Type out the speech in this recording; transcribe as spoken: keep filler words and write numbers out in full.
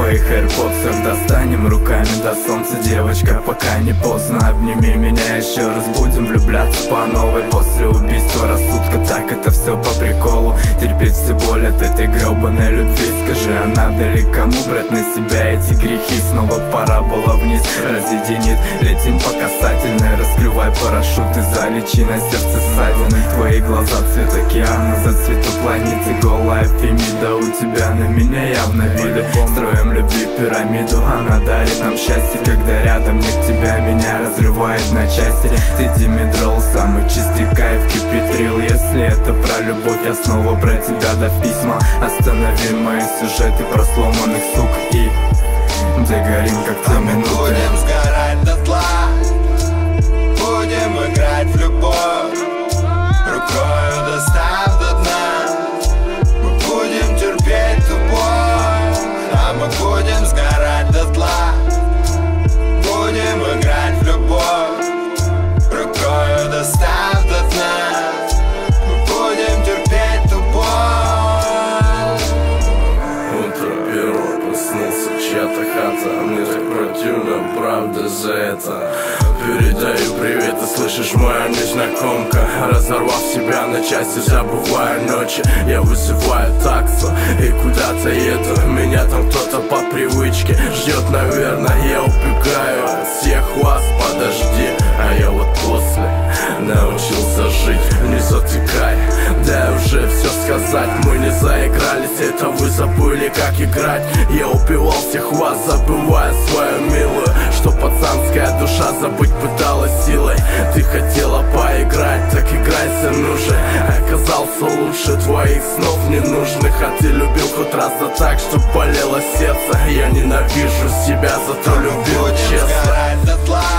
твоих AirPods достанем руками до солнца, девочка, пока не поздно. Обними меня еще раз, будем влюбляться по новой. После убийства рассудка, так это все по приколу. Терпеть все боль от этой гребаной любви. Скажи, а надо ли кому брать на себя эти грехи? Снова пора было вниз, разъединит. Летим по касательной, раскрывай парашют и залечи на сердце ссадины. Твои глаза цвет океана, зацветут планеты. Голая Фемида, у тебя на меня явно виды. Строим любви пирамиду, она дарит нам счастье. Когда рядом нет тебя, меня разрывает на части. Ты димедрол, самый чистый кайф, кипитрил. Если это про любовь, я снова про тебя да письма. Останови мои сюжеты про сломанных сук и догорим как те минуты. Будем сгорать дотла, будем играть в любовь, рукою достав до дна. Мы будем терпеть ту боль, а мы будем сгорать дотла. Будем играть в любовь, рукою достав до дна. Мы будем терпеть ту боль. Утро первого проснулся, чья-то хата. Мне так противно, правда, за это. Передаю привет, ты слышишь, моя незнакомка. Разорвав себя на части, забывая ночи, я вызываю таксу и куда-то еду. Меня там кто-то по привычке ждет, наверное, я убегаю от всех вас, подожди. А я вот после научился жить, не затыкай, дай уже все сказать. Мы не заигрались, это вы забыли, как играть. Я убивал всех вас, забывая свою милую, что пацанская душа забыть пыталась силой. Ты хотела поиграть, так играйся, ну же. Оказался лучше твоих снов ненужных. А ты любил хоть раз да так, что болело сердце. Я ненавижу себя, зато любил честно. Будем сгорать дотла,